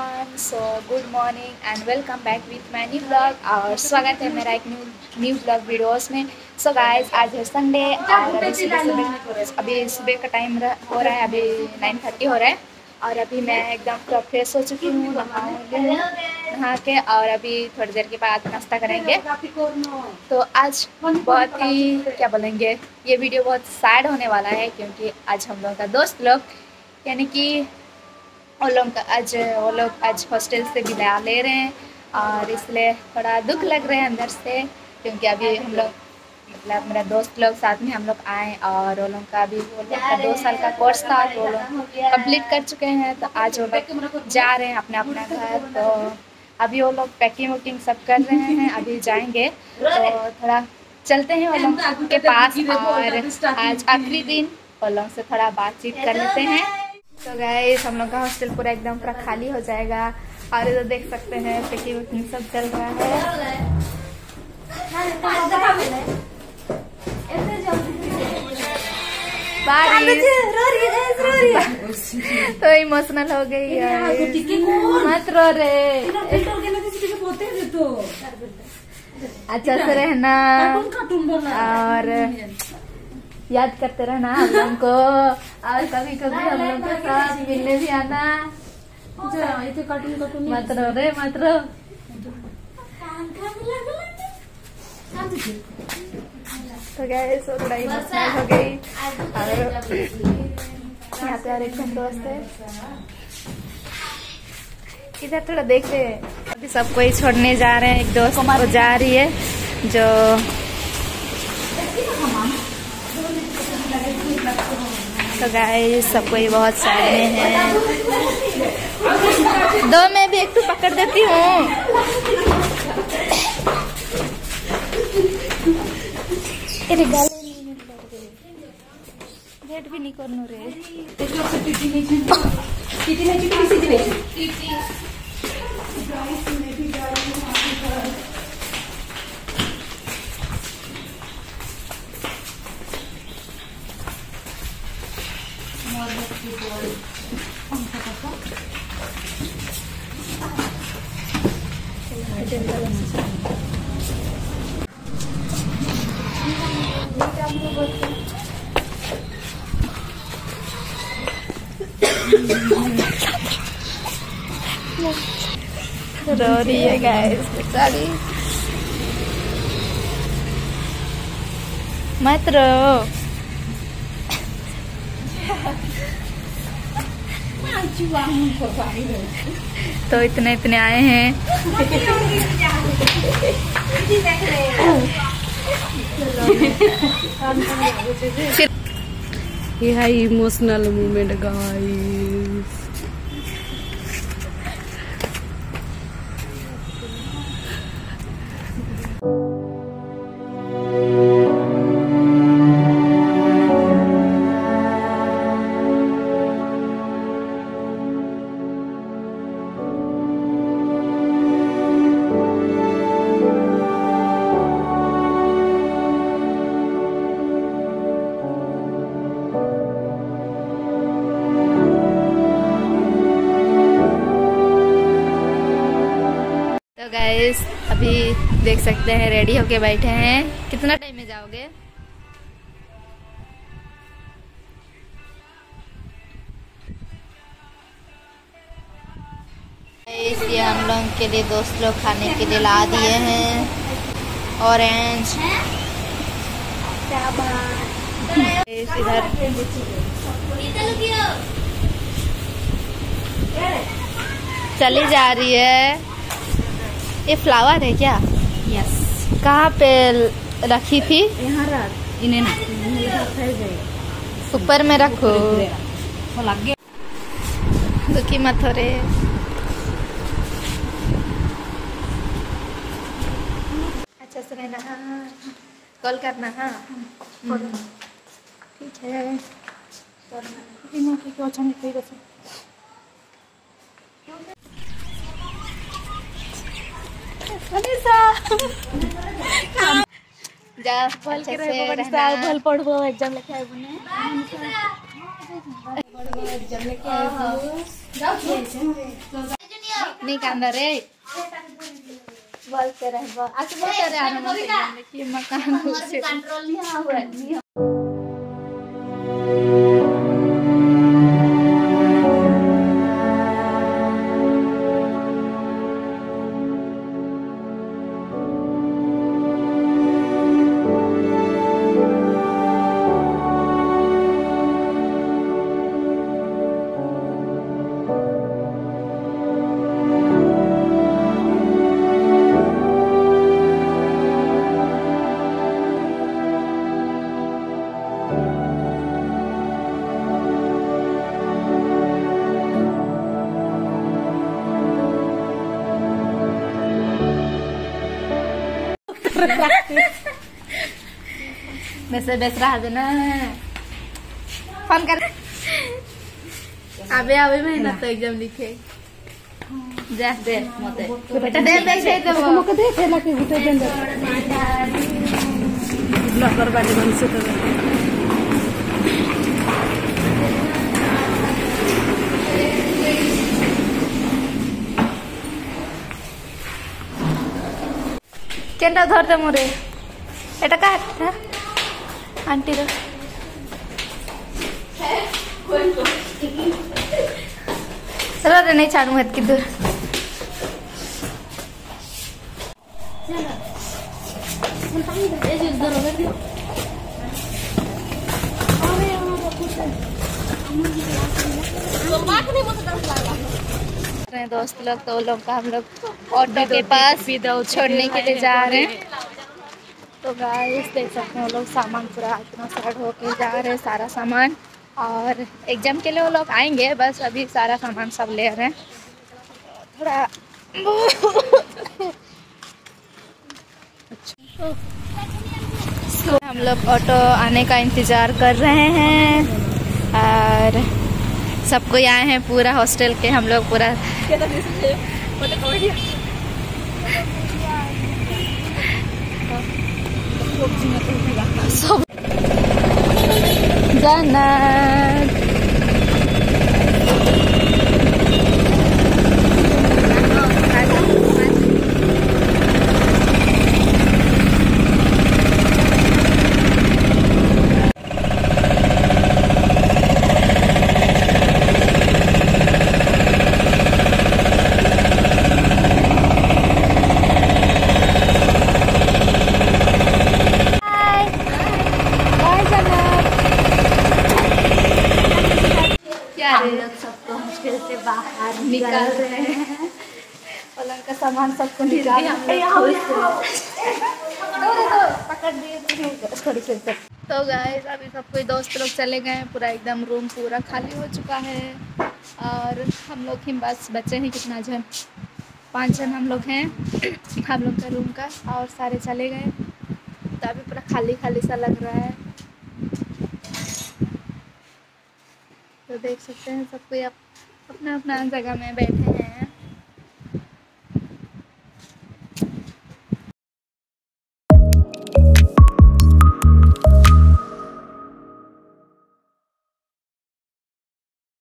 Everyone, so good morning and welcome back with my new blog. और स्वागत है मेरा एक न्यू ब्लॉग वीडियोस में। सो गाइस, आज है संडे और अभी सुबह का टाइम हो रहा है, अभी 9:30 हो रहा है। और अभी मैं एकदम पूरा फ्रेश हो चुकी हूँ, नहा के, और अभी थोड़ी देर के बाद नाश्ता करेंगे। तो आज बहुत ही क्या बोलेंगे, ये वीडियो बहुत सैड होने वाला है क्योंकि आज हम लोगों का दोस्त लोग यानी कि वो लोग आज हॉस्टल से विदा ले रहे हैं। और इसलिए थोड़ा दुख लग रहा है अंदर से, क्योंकि अभी हम लोग मतलब मेरा दोस्त लोग साथ में हम लोग आए और वो लोग का 2 साल का कोर्स था, तो वो लोग कंप्लीट कर चुके हैं। तो आज वो लोग जा रहे हैं अपना अपना घर। तो अभी वो लोग पैकिंग वैकिंग सब कर रहे हैं, अभी जाएंगे। तो थोड़ा चलते हैं वो लोग के पास और आज आखिरी दिन वो लोग से थोड़ा बातचीत कर लेते हैं। तो गाइस, हम लोग का हॉस्टल पूरा एकदम पूरा खाली हो जाएगा। और इधर देख सकते हैं पैकिंग वैकिंग सब चल रहा है। तो इमोशनल हो गई मत रो रे, अच्छा से रहना और याद करते रहना हम लोग को, और कभी कभी हम लोग के साथ मिलने भी आना। मत रो रे, मत रो। तो गाइस, थोड़ा इमोशनल हो गई। और यहाँ पे और एक दोस्त है, इधर थोड़ा देखते हैं। अभी सब कोई छोड़ने जा रहे हैं, एक दोस्त को जा रही है जो तो गाइस सब कोई बहुत सैड में है। 2 में भी एक तो पकड़ देती हूँ। गेट भी नहीं करनू रे। रो रही है गाइस बेचारी, मत रो। तो इतने आए हैं। ये है इमोशनल मोमेंट गाइस। तो गाइस, अभी देख सकते हैं रेडी होके बैठे हैं। कितना टाइम में जाओगे? ये हम लोग के लिए दोस्त लोग खाने के लिए ला दिए हैं ऑरेंज। इधर चली जा रही है। ये फ्लावर है क्या? यस। कहाँ पे रखी थी? यहाँ रख, इन्हें ना ऊपर में रखो। लग गया। दुखी मत हो रे। अच्छा से रहना, कॉल करना। हाँ ठीक है। जा भल के रहना, भल पढ़बो, एग्जाम लेके आए बने। एग्जाम लेके आए। नहीं कांदा रे बोलते रहे आज बोलते रहे आना देखिए मकान कंट्रोल नहीं हुआ नहीं। Mesej rah देना फोन कर अबे अबे मेहनत तो एग्जाम लिखे जा दे मते बेटा दे दे से तो मके दे फेला के गुटे देन ब्लॉगर बाटे बन से तो केंटा धरते मोरे एटा काट आंटी रो चलो नहीं छाड़ू मत किधर दोस्त लोग तो लोग का हम लोग ऑटो के पास छोड़ने के लिए जा रहे हैं। तो गाइस देख सकते हैं वो लोग सामान पूरा इतना सारा ढो के जा रहे हैं सारा सामान और एग्जाम के लिए वो लोग आएंगे बस अभी सारा सामान सब ले रहे हैं थोड़ा तो हम लोग ऑटो आने का इंतज़ार कर रहे हैं और सब कोई आए हैं पूरा हॉस्टल के हम लोग पूरा जाना हम लोग सबको हॉस्टल से बाहर निकाल रहे हैं पलंग का सामान सबको निकाल तो गाइस अभी सब कोई दोस्त लोग चले गए हैं पूरा एकदम रूम पूरा खाली हो चुका है और हम लोग ही बस बचे हैं कितना जन 5 जन हम लोग हैं हम लोग का रूम का और सारे चले गए तो अभी पूरा खाली खाली सा लग रहा है। तो देख सकते हैं सब कोई अपना अपना जगह में बैठे हैं